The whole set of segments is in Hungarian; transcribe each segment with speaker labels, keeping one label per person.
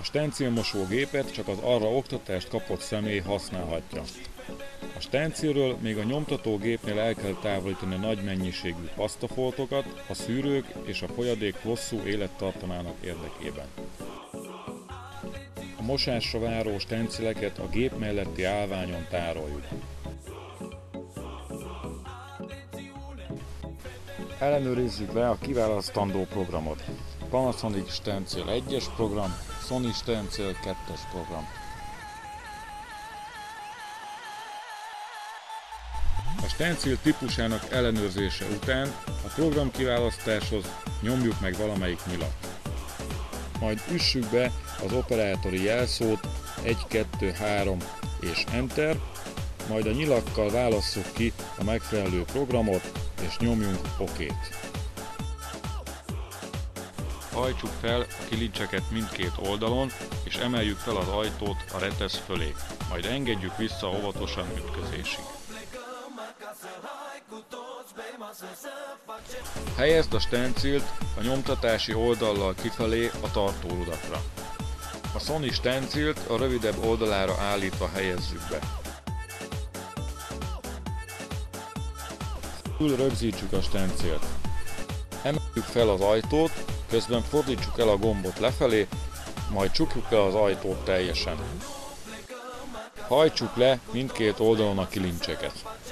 Speaker 1: stencilmosógépet csak az arra oktatást kapott személy használhatja. A stencilről még a nyomtatógépnél el kell távolítani nagy mennyiségű pasztafoltokat a szűrők és a folyadék hosszú élettartamának érdekében. A mosásra váró stencileket a gép melletti állványon tároljuk. Ellenőrizzük le a kiválasztandó programot. Panasonic Stencil 1-es program, Sony Stencil 2-es program. A stencil típusának ellenőrzése után a programkiválasztáshoz nyomjuk meg valamelyik nyilat. Majd üssük be az operátori jelszót 1, 2, 3 és Enter, majd a nyilakkal válasszuk ki a megfelelő programot és nyomjunk OK-t. Hajtsuk fel a kilincseket mindkét oldalon és emeljük fel az ajtót a retesz fölé, majd engedjük vissza óvatosan ütközésig. Helyezd a stencilt a nyomtatási oldallal kifelé a tartórudakra. A Sony stencilt a rövidebb oldalára állítva helyezzük be. Rögzítsük a stencilt. Emeljük fel az ajtót, közben fordítsuk el a gombot lefelé, majd csukjuk le az ajtót teljesen. Hajtsuk le mindkét oldalon a kilincseket.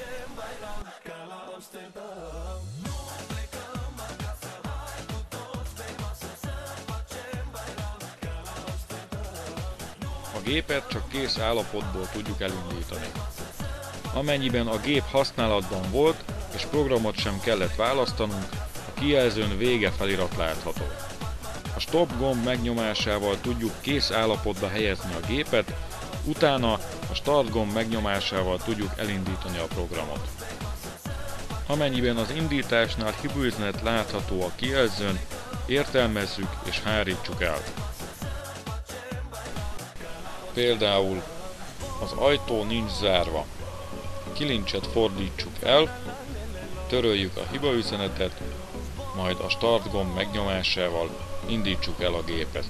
Speaker 1: A gépet csak kész állapotból tudjuk elindítani. Amennyiben a gép használatban volt, és programot sem kellett választanunk, a kijelzőn vége felirat látható. A Stop gomb megnyomásával tudjuk kész állapotba helyezni a gépet, utána a Start gomb megnyomásával tudjuk elindítani a programot. Amennyiben az indításnál hibaüzenet látható a kijelzőn, értelmezzük és hárítsuk el. Például az ajtó nincs zárva. Kilincset fordítsuk el, töröljük a hibaüzenetet, majd a Start gomb megnyomásával indítsuk el a gépet.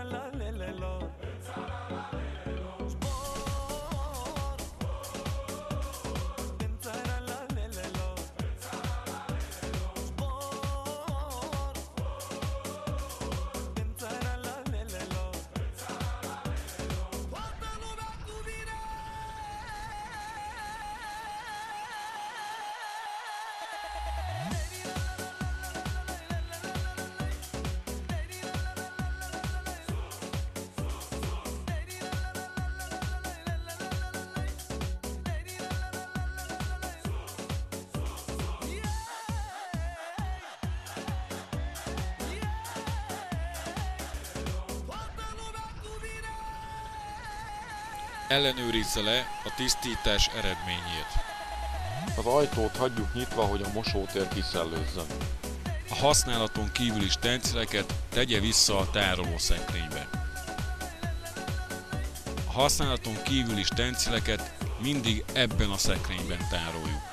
Speaker 2: Ellenőrizze le a tisztítás eredményét.
Speaker 1: Az ajtót hagyjuk nyitva, hogy a mosótér kiszellőzzön.
Speaker 2: A használaton kívüli stencileket tegye vissza a tárolószekrénybe. A használaton kívüli stencileket mindig ebben a szekrényben tároljuk.